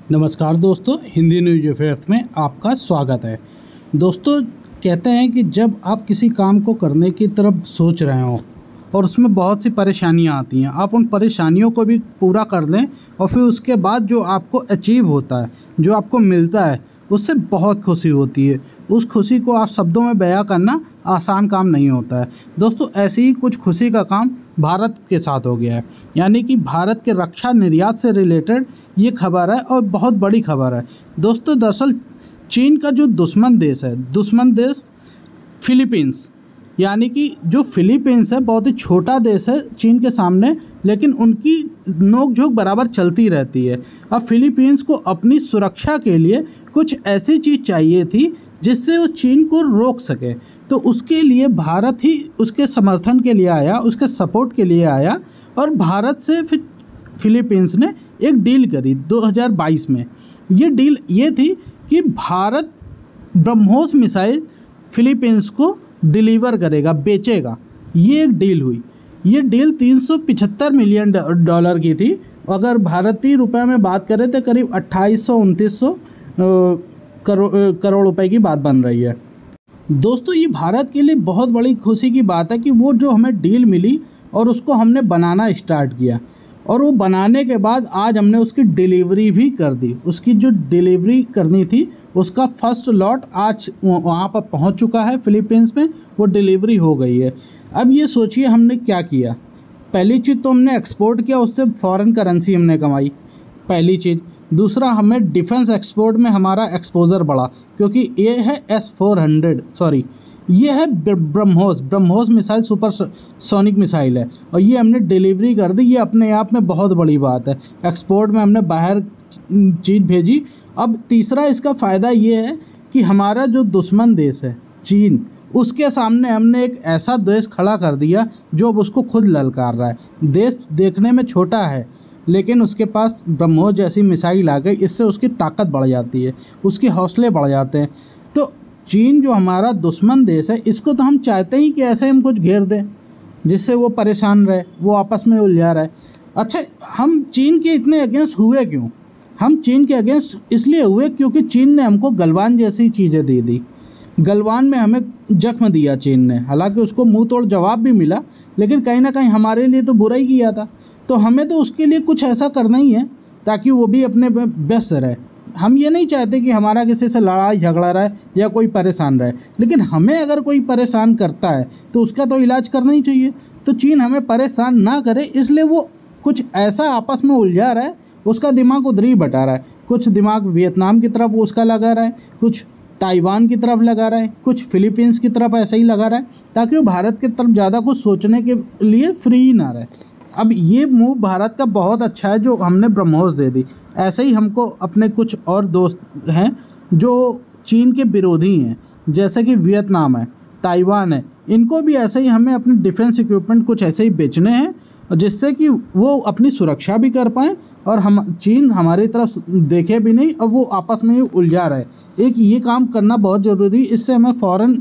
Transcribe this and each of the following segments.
नमस्कार दोस्तों, Hindi news affairs में आपका स्वागत है। दोस्तों, कहते हैं कि जब आप किसी काम को करने की तरफ सोच रहे हो और उसमें बहुत सी परेशानियां आती हैं, आप उन परेशानियों को भी पूरा कर लें और फिर उसके बाद जो आपको अचीव होता है, जो आपको मिलता है, उससे बहुत खुशी होती है। उस खुशी को आप शब्दों में बयां करना आसान काम नहीं होता है। दोस्तों, ऐसे ही कुछ खुशी का काम भारत के साथ हो गया है। यानी कि भारत के रक्षा निर्यात से रिलेटेड ये खबर है और बहुत बड़ी खबर है। दोस्तों, दरअसल चीन का जो दुश्मन देश फिलीपींस, यानी कि जो फिलीपींस है बहुत ही छोटा देश है चीन के सामने, लेकिन उनकी नोक-झोंक बराबर चलती रहती है। अब फिलीपींस को अपनी सुरक्षा के लिए कुछ ऐसी चीज़ चाहिए थी जिससे वो चीन को रोक सके, तो उसके लिए भारत ही उसके समर्थन के लिए आया, उसके सपोर्ट के लिए आया और भारत से फिर फिलीपींस ने एक डील करी 2022 में। ये डील ये थी कि भारत ब्रह्मोस मिसाइल फिलीपींस को डिलीवर करेगा, बेचेगा। ये एक डील हुई। ये डील $375 मिलियन की थी। अगर भारतीय रुपए में बात करें तो करीब 2800-2900 करोड़ रुपए की बात बन रही है। दोस्तों, ये भारत के लिए बहुत बड़ी खुशी की बात है कि वो जो हमें डील मिली और उसको हमने बनाना स्टार्ट किया, और वो बनाने के बाद आज हमने उसकी डिलीवरी भी कर दी। उसकी जो डिलीवरी करनी थी उसका फर्स्ट लॉट आज वहाँ पर पहुँच चुका है फिलीपींस में, वो डिलीवरी हो गई है। अब ये सोचिए हमने क्या किया। पहली चीज़ तो हमने एक्सपोर्ट किया, उससे फॉरेन करेंसी हमने कमाई, पहली चीज़। दूसरा, हमें डिफेंस एक्सपोर्ट में हमारा एक्सपोज़र बढ़ा, क्योंकि ये है ये है BrahMos missile, supersonic missile है, और ये हमने डिलीवरी कर दी। ये अपने आप में बहुत बड़ी बात है। एक्सपोर्ट में हमने बाहर चीज़ भेजी। अब तीसरा इसका फ़ायदा ये है कि हमारा जो दुश्मन देश है चीन, उसके सामने हमने एक ऐसा देश खड़ा कर दिया जो अब उसको खुद ललकार रहा है। देश देखने में छोटा है, लेकिन उसके पास ब्रह्मोस जैसी मिसाइल आ गई, इससे उसकी ताकत बढ़ जाती है, उसके हौसले बढ़ जाते हैं। तो चीन जो हमारा दुश्मन देश है, इसको तो हम चाहते ही कि ऐसे हम कुछ घेर दें जिससे वो परेशान रहे, वो आपस में उलझा रहे। अच्छा, हम चीन के इतने अगेंस्ट हुए क्यों? हम चीन के अगेंस्ट इसलिए हुए क्योंकि चीन ने हमको गलवान जैसी चीज़ें दे दी। गलवान में हमें जख्म दिया चीन ने, हालांकि उसको मुंह तोड़ जवाब भी मिला, लेकिन कहीं ना कहीं हमारे लिए तो बुरा ही किया था। तो हमें तो उसके लिए कुछ ऐसा करना ही है ताकि वो भी अपने व्यस्त रहे। हम ये नहीं चाहते कि हमारा किसी से लड़ाई झगड़ा रहे या कोई परेशान रहे, लेकिन हमें अगर कोई परेशान करता है तो उसका तो इलाज करना ही चाहिए। तो चीन हमें परेशान ना करे, इसलिए वो कुछ ऐसा आपस में उलझा रहा है, उसका दिमाग उधर ही बटा रहा है। कुछ दिमाग वियतनाम की तरफ उसका लगा रहा है, कुछ ताइवान की तरफ लगा रहा है, कुछ फिलीपींस की तरफ ऐसे ही लगा रहा है, ताकि वो भारत की तरफ ज़्यादा कुछ सोचने के लिए फ्री ही ना रहे। अब ये मूव भारत का बहुत अच्छा है जो हमने ब्रह्मोस दे दी। ऐसे ही हमको अपने कुछ और दोस्त हैं जो चीन के विरोधी हैं, जैसे कि वियतनाम है, ताइवान है, इनको भी ऐसे ही हमें अपने डिफेंस इक्विपमेंट कुछ ऐसे ही बेचने हैं, जिससे कि वो अपनी सुरक्षा भी कर पाएँ और हम चीन हमारी तरफ देखे भी नहीं और वो आपस में ही उलझा रहे। एक ये काम करना बहुत ज़रूरी, इससे हमें फॉरेन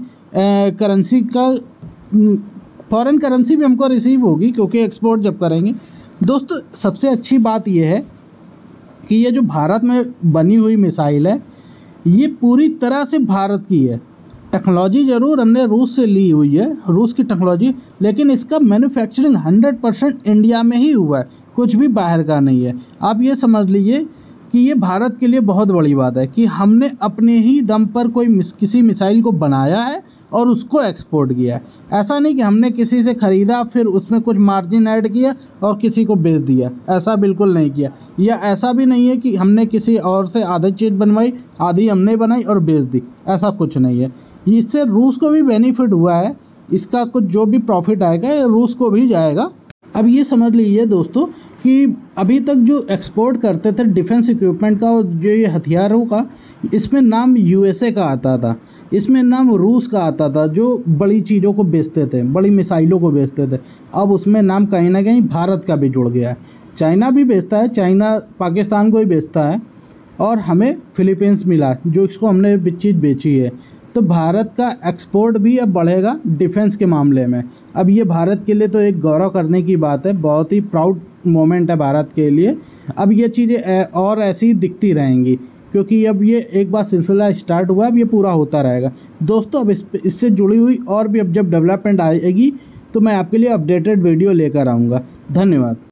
करेंसी भी हमको रिसीव होगी, क्योंकि एक्सपोर्ट जब करेंगे। दोस्तों, सबसे अच्छी बात यह है कि ये जो भारत में बनी हुई मिसाइल है, ये पूरी तरह से भारत की है। टेक्नोलॉजी ज़रूर हमने रूस से ली हुई है, रूस की टेक्नोलॉजी, लेकिन इसका मैन्युफैक्चरिंग 100% इंडिया में ही हुआ है, कुछ भी बाहर का नहीं है। आप ये समझ लीजिए कि ये भारत के लिए बहुत बड़ी बात है कि हमने अपने ही दम पर किसी मिसाइल को बनाया है और उसको एक्सपोर्ट किया है। ऐसा नहीं कि हमने किसी से ख़रीदा फिर उसमें कुछ मार्जिन ऐड किया और किसी को बेच दिया, ऐसा बिल्कुल नहीं किया। या ऐसा भी नहीं है कि हमने किसी और से आधी चीज़ बनवाई, आधी हमने बनाई और बेच दी, ऐसा कुछ नहीं है। इससे रूस को भी बेनिफिट हुआ है, इसका कुछ जो भी प्रॉफिट आएगा ये रूस को भी जाएगा। अब ये समझ लीजिए दोस्तों कि अभी तक जो एक्सपोर्ट करते थे डिफेंस इक्विपमेंट का और जो ये हथियारों का, इसमें नाम यूएसए का आता था, इसमें नाम रूस का आता था जो बड़ी चीज़ों को बेचते थे, बड़ी मिसाइलों को बेचते थे। अब उसमें नाम कहीं ना कहीं भारत का भी जुड़ गया है। चाइना भी बेचता है, चाइना पाकिस्तान को ही बेचता है, और हमें फिलीपींस मिला जो इसको हमने चीज़ बेची है। तो भारत का एक्सपोर्ट भी अब बढ़ेगा डिफेंस के मामले में। अब ये भारत के लिए तो एक गौरव करने की बात है, बहुत ही प्राउड मोमेंट है भारत के लिए। अब ये चीज़ें और ऐसी ही दिखती रहेंगी, क्योंकि अब ये एक बार सिलसिला स्टार्ट हुआ, अब ये पूरा होता रहेगा। दोस्तों अब इससे जुड़ी हुई और भी अब जब डेवलपमेंट आएगी तो मैं आपके लिए अपडेटेड वीडियो लेकर आऊँगा। धन्यवाद।